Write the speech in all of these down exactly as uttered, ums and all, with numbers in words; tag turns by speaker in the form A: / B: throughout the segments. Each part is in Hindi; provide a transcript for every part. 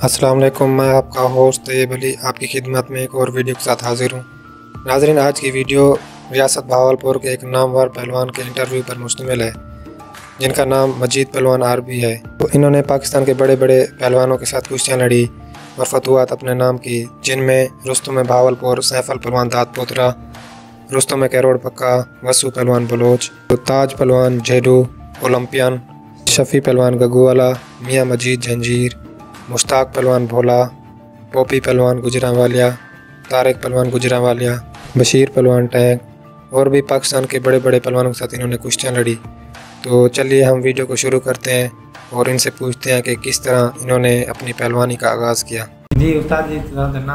A: अस्सलाम वालेकुम, मैं आपका होस्ट तैयब अली आपकी खिदमत में एक और वीडियो के साथ हाजिर हूँ। नाज़रीन, आज की वीडियो रियासत भावलपुर के एक नामवर पहलवान के इंटरव्यू पर मुश्तमिल है, जिनका नाम मजीद पहलवान आरबी है। तो इन्होंने पाकिस्तान के बड़े बड़े पहलवानों के साथ कुश्तियाँ लड़ी और फतवात अपने नाम की, जिनमें रुस्तुम भावलपुर, सैफल पहलवान दादपोतरा, रुस्तुम कैरोड़ पक्का, वसू पहलवान बलोच, तो ताज पहलवान जेडू ओलंपियन, शफ़ी पहलवान गगूवाला, मियाँ मजीद जंजीर, मुश्ताक पहलवान भोला, पोपी पहलवान गुजरांवालिया, तारिक पहलवान गुजरांवालिया, बशीर पहलवान टैंक और भी पाकिस्तान के बड़े बड़े पहलवानों के साथ इन्होंने कुश्तियाँ लड़ी। तो चलिए हम वीडियो को शुरू करते हैं और इनसे पूछते हैं कि किस तरह इन्होंने अपनी पहलवानी का आगाज़ किया। जी उस्ताद जी,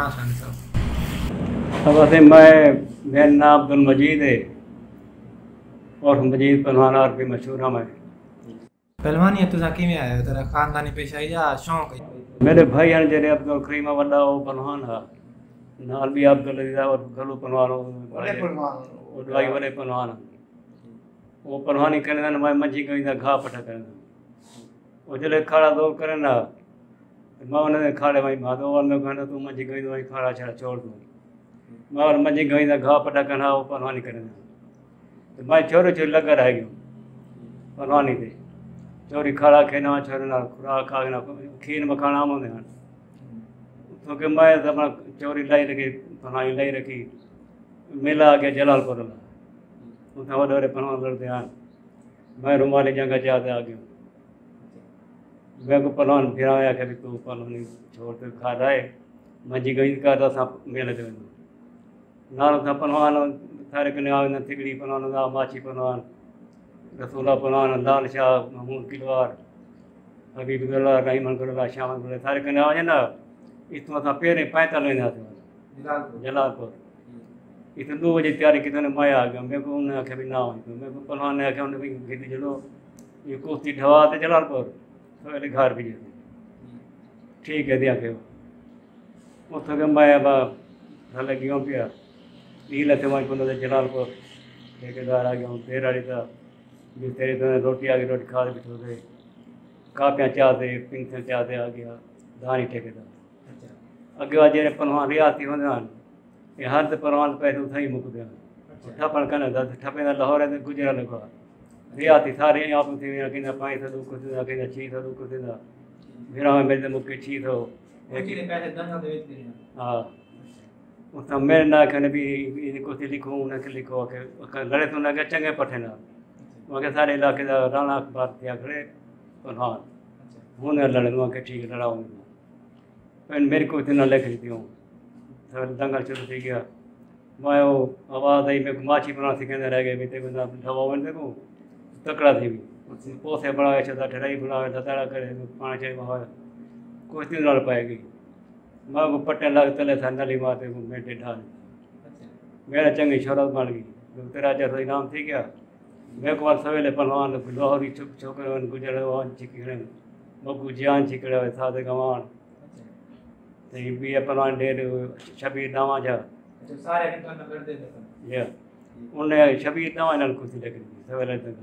B: अब मैं मेरा नाम अब्दुल मजीद है और मजीद पहलवान और भी मशहूर है। मैं
A: पहलवानी तुसा किवें आया, तेरा खानदानी पेशा या शौक है?
B: मेरे भाई हैं जरे अब्दुल करीम वड्डा वो पहलवान है, नाल भी अब्दुल अजीज और गलू पहलवान वो दवाई वाले पहलवान वो पहलवानी करने मैं मंझी गई घा पटा करना वो जले खाड़ा दो करना मैं उन्हें खाड़े वहीं भादो और मैं कहना तू मंझी गई वहीं खाड़ा छड़ा छोड़ दूँ मैं और मंझी गई घा पटा करना वो पहलवानी करना तो मैं छोरो छोरी लगा रह गयो पहलवानी थे चोरी खाड़ा खेना छोरे ना खुराक खाना खीर मखाना आमंदे हैं तो कि मैं अपना चोरी लाई रखी पहलवानी लाई रखी मेला आ गया जलालपुर उतना वॾे वॾे पहलवान लड़ते हैं मैं रुमाली जंगा चाहते आ गया मैं को पहलवान फिर आया कि तू पहलवानी छोड़ के खा रहा है मंझी गई का तो असां मेले ते वेंदो नालो था पहलवान थारे कने आवे थिगड़ी पहलवान दा माछी पहलवान रसूला पहलवान लाल शाह महमूद किलवार हबीब गुल्ला रहीमन गुल्ला शाम गुल्ला थारे कने आवे ना इतना असां पहिरें पैंताल वेंदासीं जलालपुर इतने दो बजे तैयारी की तो मैं आ गया मेरे को उन्हें आख्या भी ना हो तो मेरे को पहलवान ने आख्या उन्हें भी खेती चलो ये कुश्ती ढवा तो जलालपुर तो घर भी ठीक है दिया के उतो के मैं अब थले गयो पिया नील थे मैं को जलालपुर ठेकेदार आ गया देर वाली था भी तेरे तो रोटी आ गई रोटी खा बिठो थे कापियाँ चाहते पिंसन चाहते आ गया धानी ठेकेदार अगे आज जेरे पहलवान रियाती होंदे ये हर तो पहलवान पैसे उठाई मुकते हैं ठपण कने ठपे लाहौर है गुजरा लगा रियाती सारे आप थी कहना पाँच सौ दुख थी कहना छी सौ दुख थी फिर मेरे मुके छी थो हाँ उस मेरे ना कहने भी कुछ लिखो उनके लिखो के लड़े तो उनके चंगे पठे ना वहाँ सारे इलाके का राणा अखबार थिया खड़े पहलवान हूं लड़े वहाँ ठीक लड़ाओ मेरी को इतना लिख दी हूँ दंगल शुरू थी गया मैं वो आवाज़ आई मेरे को माछी बना सिखेंदे रह गए भी ते बंदा ढवा वन देखो तकड़ा थी भी पोसे बनाए छा ठराई बनाए दताड़ा करे पाँच छः बहा कुछ दिन लड़ पाएगी मैं को पट्टे लग तले था नली मारते को मेटे ढाल मेरा चंगी शोहरत बन गई तेरा जैसा इनाम थी गया मेरे को सवेले पहलवान लाहौरी छोकरे गुजर छिकड़े बबू जान छिकड़े सादे गवान तो ये भी पहलवान डेर शबीर नामा जा
A: सारे कर दे
B: या उन्हें शबीर नामा नाल कुछ लग सवेले तक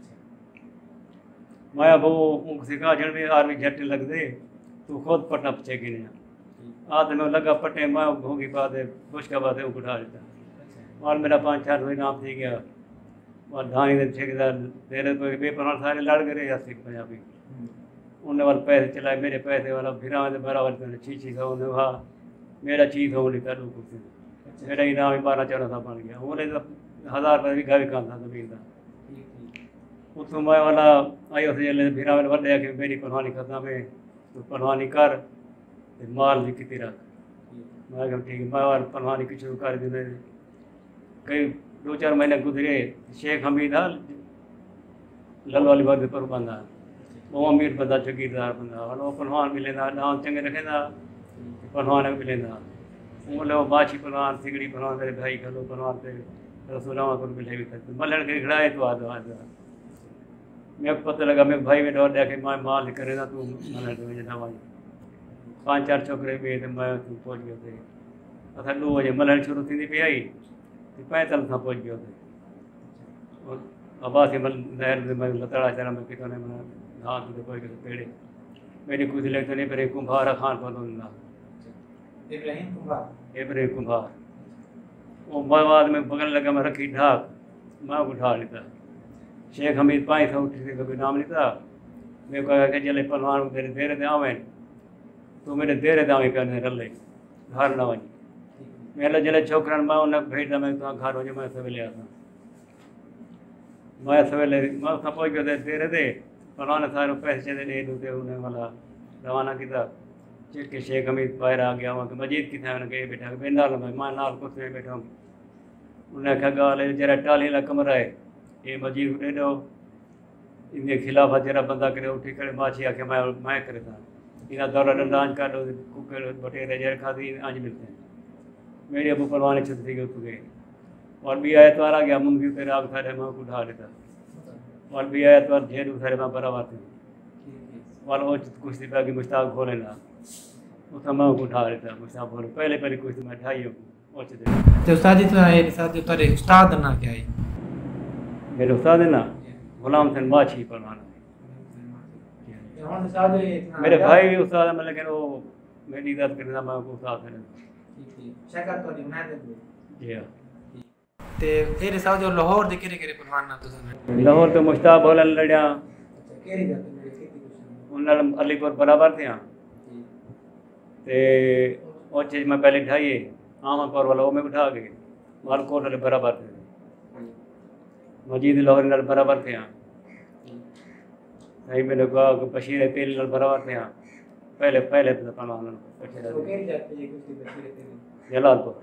B: मैं वो सिखा जन भी आर्मी झट लग दे तू खुद पटना पचे कि नहीं आज में लगा पटे मैं भोगी बात है खुश का बात है वो उठा लेता और मेरा पाँच चार महीना आप थी गया और धानी ने ठेकेदार तेरे तो बे पहलवान सारे लड़ गए अस्सी पंजाबी उन्हें वाले पैसे चलाए मेरे पैसे वाला फिर बराबर छी छी था उन्हें वहाँ मेरा चीज हो लिखा दो कुछ मेरा इनाम बारह चौदह था बन गया उन्हें तो हज़ार रुपये भी घर काम था जमीन का उतो मैं वाला आयो से फिर वे कि मेरी पहलवानी खत्म है तो पहलवानी कर माल भी कितनी रख मैं कहा ठीक है मैं और पहलवानी की शुरू कर दी कई दो चार महीने गुजरे शेख हमीद लल वाली बात पर बंदा वो अमीर बंदा जगीरदार बंदा और वो पहलवान मिलेंदा नाम चंगे रखेंदा पहलवान मिलेंदा बोले वो बाछी पहलवान सिगड़ी पहलवान तेरे भाई खलो पहलवान ते रसूलामा को मिले भी करते मलन के खड़ाए तो आज आज मेरे को पता लगा मेरे भाई में डर दिया कि मैं माल करे ना तू मलन के मुझे दवाई पाँच चार छोकरे भी थे मैं तू पहुँच गए थे असां दो बजे मलन शुरू थी पी आई तो पैंतालीस था पहुँच गए थे और अब्बास मल नहर में लतड़ा चढ़ा में कितने धान तो कोई पेड़े मेरी कुछ लेते नहीं पर कुंभार खान पर
C: इब्राहिम कुमार
B: इब्राहिम कुंभार वो बाद में बगल लगा मैं रखी ढाक मैं उठा लेता शेख हमीद पाई था उठी थी कभी नाम लेता मैं कहा कि जले पलवान तेरे देरे दे आवे तो मेरे देरे दे आवे करने रले घर ना वही मेरे जले छोकरन मां उन भेटा मैं तो घर वजे मैं सवेले आता मैं सवेले मैं सब पहुंच गए देरे दे पलवान सारे पैसे दे दे दूते उन्हें वाला रवाना किया चिट के शेख हमीद बाहर आ गया वहाँ मजीद की था उन्हें बैठा बेनाल में मां नाल कुछ में बैठा उन्हें कहा गाल जरा टाली ला कमरा है ये मजीद दे दो इनके खिलाफ जरा बंदा करे उठी करे माछी आके मैं मैं करे था इना दौरा डंडा आज का कुकर बटेरे जर खाती आज मिलते हैं मेरे अबू परवाने छत थी उठ गए और भी आया तो आ गया मुंगी तेरे आग था मैं उठा लेता और भी आया तो ढेर उठारे मैं बराबर थे और वो कुछ दिन बाकी मुश्ताक खोले ना उस मैं उठा लेता मुश्ताक खोले पहले पहले कुछ मैं ढाई हो
C: तो उस्ताद जी तो ये साथ जो तेरे उस्ताद ना क्या है
B: मेरे उस्ताद है ना गुलाम हसन माछी परवाना मेरे भाई उस्ताद है लेकिन वो मेरी इज्जत करना मैं उस्ताद है
C: शकर तो नहीं दे
B: जी हां
C: ते फिर साथ जो लाहौर दे केरे केरे परवान ना तो
B: लाहौर तो मुश्ताक बोलन लड़िया
C: केरी जाते मेरे खेती
B: उन अलीपुर बराबर थे ते वो चीज मैं पहले ढाई आम पर वाला वो मैं उठा गए मालकोट वाले बराबर थे मजीद लाहौर नाल बराबर थे सही मैंने कहा कि बशीर तेल नाल बराबर थे पहले पहले तो पहलवान
C: केरी जाते ये कुछ बशीर तेल
B: जलालपुर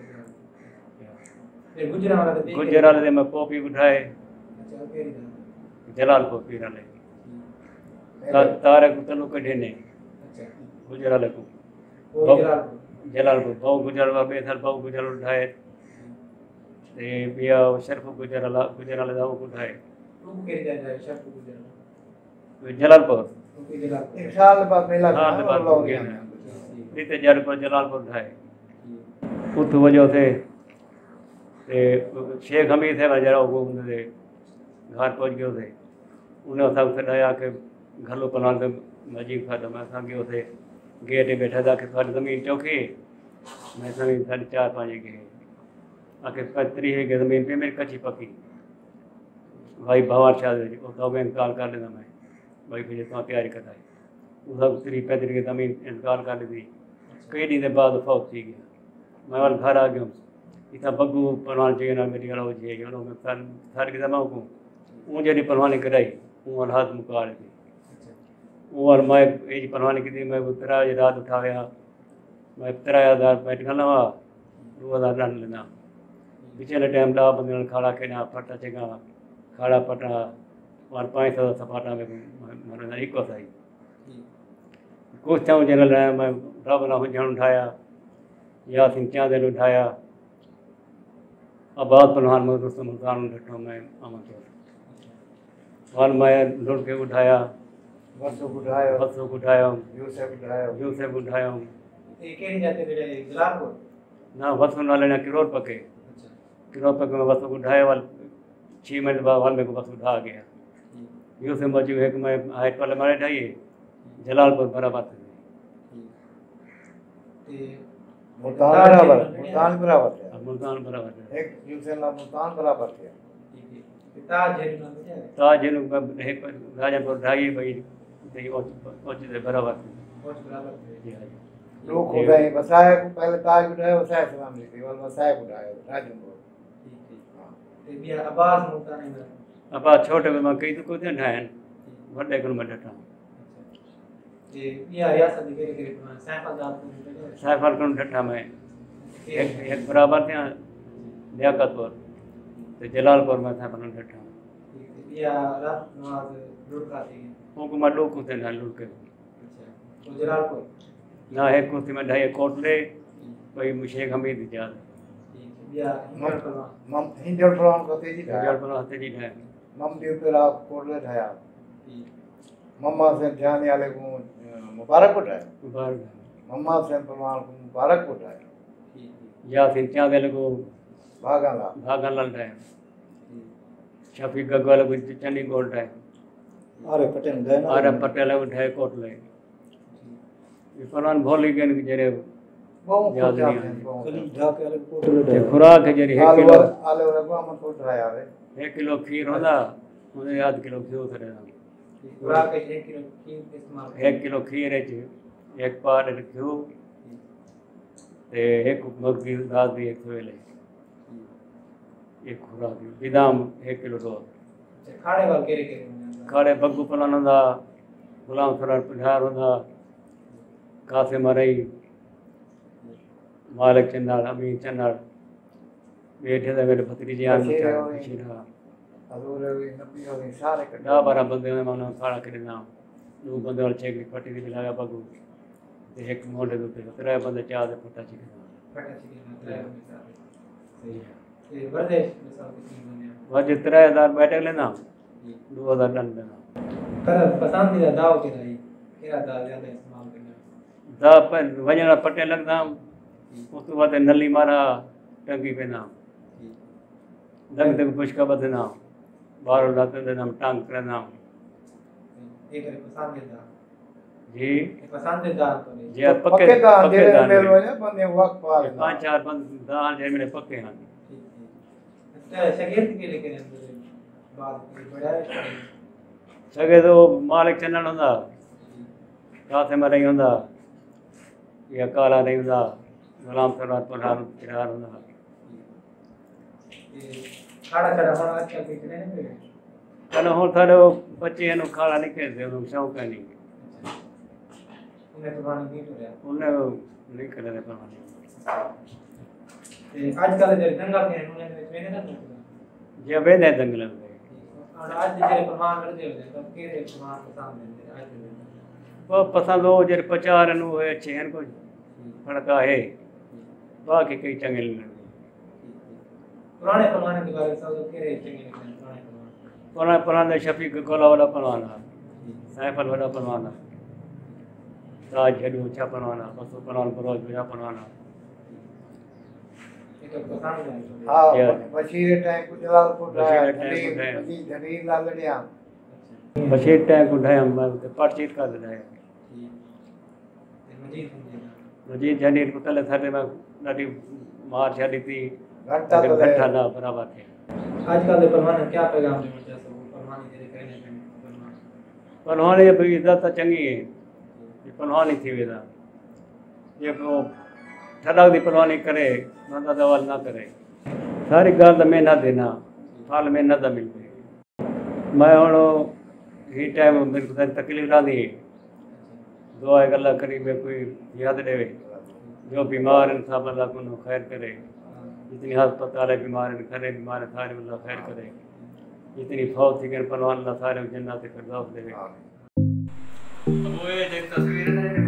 C: फिर गुजरात वाला तो
B: गुजरात में मैं पोपी उठाए
C: अच्छा केरी जाते
B: जलालपुर पीरा ले तारे को तनु कढे ने
C: अच्छा
B: गुजरात को
C: वो गुजरात
B: जलालपुर बहु गुजरात में थल बहु गुजरात उठाए ते बिया शर्फ गुजरात गुजरात दाव उठाए
C: वो केरी जाते शर्फ गुजरात
B: जलालपुर
C: गुजरात
D: एक साल बाद मेला
B: साल बाद
D: हो गया
B: इतने जलालपुर जलालपुर उठाए उठ वजह से ते शेख हमीद थे जरा वो उनके घर पहुंच गए थे उन्हें सब सदाया के घलो पलान के मजीब था तो मैं सब गए थे गेट बैठा था कि सारी जमीन चौकी मैं जमीन साढ़े चार पाँच गए आके पतरी है कि जमीन पे मेरी कच्ची पक्की भाई भवार शाह वो तो इंतकाल कर लेना मैं भाई फिर तो तैयारी करता है वो सब त्री पैतरी की जमीन इंतकाल कर ली कई दिन के बाद फौत थी गया मैं वाल घर आ गया इतना बग्गू परवान चाहिए ना मेरी गला चाहिए गया मैं सर सर की जमा को वो जड़ी परवानी कराई वो वाल हाथ मुका रही थी वो वाल मैं ये परवानी की थी मैं तेरा रात उठाया मैं तेरह हज़ार बैठ गया वा दो हज़ार रन लेना पिछले टाइम ला बंदे खाड़ा खेना फटा चेगा खाड़ा पटा और पाँच सौ सपाटा में मैंने एक सही कुछ चाहूँ जन लाया मैं रब ना हुजन उठाया या सिंह चांदल उठाया आबाद पलवान में दोस्तों मुल्तान डटो मैं अमन के और मैं लुट के उठाया
D: बसों को उठाया
B: बसों को उठाया
D: यूसुफ उठाया
B: यूसुफ उठाया
C: ये केरी जाते मेरे जलालपुर
B: ना बसों ना लेना किरोड़ पके
C: अच्छा
B: किरोड़ पके में बसों को उठाया वाल छः मिनट बाद वाल मेरे को बस उठा गया यूसुफ मौजूद है कि मैं हाइट पर मारे ढाइए जलालपुर बराबर थे
C: ते
D: मुल्तान बराबर मुल्तान बराबर थे
B: अब मुल्तान बराबर थे
D: एक यूसुफ ना मुल्तान बराबर थे
C: ठीक है ताज जेल ना है
B: ताज जिन एक राजनपुर ढाई भाई ते ओच दे बराबर थे
C: बहुत बराबर थे
B: जी हाँ जी
D: लोग हो गए वसाए को पहले ताज उठाया वसाए सलाम ली थी और वसाए को उठाया राजनपुर
C: ठीक है ते बिया आवाज मुल्तान में
B: अब छोटे में मैं कई तो कोई ठाहन वड्डे को मैं डटा
C: ते बिया रियासत के केरे केरे सैफल जात को
B: साइफर को डटा मैं एक एक बराबर थे लियाकतपुर तो जलालपुर में साइफर को डटा
C: बिया रात नमाज लुट का थी
B: उनको मैं लोग कुछ ना लूट के
C: अच्छा तो जलालपुर
B: ना है कुछ में ढाई कोटले कोई शेख हमीद जाद
C: ठीक है बिया हिंदर परवान
D: मम हिंदर प्रॉन को तेजी था
B: जड़ पर हते जी है
D: मम देव पे आप कोडले ठाया
C: ठीक
D: मम्मा से जाने वाले को मुबारक उठाया
B: बार
D: मम्मा से प्रमाण को मुबारक उठाया
C: ठीक है
B: या फिर क्या दे को
D: भागाला
B: भागा ललटा है शफीक गगवाल को चन्नी गोल्ड है
D: अरे पटेल गए ना
B: आर पटेल उठाए कोटले ये पहलवान भोली के जरे
D: बहुत
B: याद
D: कुछ
B: नहीं
D: आपने
B: आती।
D: बहुत
C: कली ढाके वाले कोटले
B: ये खुराक है जरी एक
D: आलू
B: किलो
D: आलू रखो हम कुछ रहा है
B: एक किलो खीर होता मुझे याद किलो घी करे
C: खुराक के एक किलो खीर के इस्तेमाल
B: एक किलो खीर है जी एक पार घी ते एक मुर्गी दाल दी एक थोड़े एक खुराक बादाम एक किलो रोज
C: खाड़े वाल केरे केरे बने
B: काड़े बग्गू पलान होंदा गुलाम फरार पिठार होंदा कासे मरई मालिक चन्नाड़ अमीर चन्नाड़ बैठे थे मेरे भतीजे आन
D: बशीर
B: मुचा
D: होई।
B: बशीरा
D: हजूर भी नबी हो सारे कटे
B: ॾह ॿारहं बंदे में मानो खाड़ा करे ना दो बंदे वाले छेक पट्टी दी मिलाया बग्गू ते एक मोढे दे उत्ते त्रै बंदे चार दे फटा चिके
C: फटा चिके ना त्रै मिसाल सही है ये वर्देश मिसाल कितनी बने
B: वज त्रै हज़ार बैठक लेना दो हज़ार डन देना
C: कर पसंदीदा दाव के रही केरा दाव ज्यादा इस्तेमाल करना
B: दा पर वजणा पटे लगदा उस तो बाद नली मारा टंगी पे ना दग दग पुष्का बदना बारो लाते देना टांग करना
C: एक पसंदीदा
B: जी
C: पसंदीदा तो नहीं
B: जे पक्के
D: पक्के का
B: पक्के
D: अंधेरे
B: दान
D: में
B: में।
D: रोया बंदे वक्त पार
B: पांच चार बंद दान जे मेरे पक्के हैं
C: अच्छा शगीर्द के लेके अंदर बात बड़ा है
B: सगे तो मालिक चन्नन होंदा कासे मरई होंदा या काला नहीं होंदा गुलाम सरदार पठार पिठार होंदा
C: खाड़ा खड़ा होना आजकल कितने ने
B: कल हो थारे बच्चे हैं खाला नहीं खेलते उन्हें शौक है नहीं
C: उन्हें तो नहीं तो रहा
B: उन्हें नहीं कर रहे परवाने
C: ते आजकल जे दंगा के उन्हें मैंने ना
B: जे वेद है दंगल में
C: और आज जे प्रमाण कर दे तो केरे प्रमाण के सामने आज दे
B: वो पसंद हो जे पचार नु है छेन को फड़का है बाकी कई चंगे नहीं
C: पुराने परवाने के बारे में सब केरे चंगे निकले पुराने परवाने
B: पुराना पुराना शफीक गोला वाला परवाना साइफल वाला परवाना ताज झड़ी ऊंचा परवाना बसो परवाना बरोज बजा परवाना
C: ये तो पसंद है
D: हां बशीर टाइम को जलाल को
B: बशीर टाइम को ठाया।
D: जी धनी ला लड़िया
B: बशीर टैंक उठाया हम पर्चीत कर दिया
C: मजीद समझेगा
B: मजीद झंडी को तले थले में नदी मार छड़ी थी
D: घंटा तो
B: घंटा ना बराबर थे
C: आजकल के परवाने क्या पैगाम दे मुझे सब परवाने जे कहने पे
B: परवाने भी इज्जत चंगी है ये परवानी थी वेदा ये वो ठड़क दी परवानी करे नंदा दवाल ना करे सारी गाल में ना देना फाल में ना मिलते मैं हूँ ही टाइम मेरे को तकलीफ ना दी दुआ गल्ला करी में कोई याद देवे जो बीमार हैं सब अल्लाह को खैर करे जितनी अस्पताल है बीमार हैं खरे बीमार हैं सारे अल्लाह खैर करे जितनी फौत थी कर परवान अल्लाह सारे जन्नत फिरदौस देवे वो ये देख तस्वीर है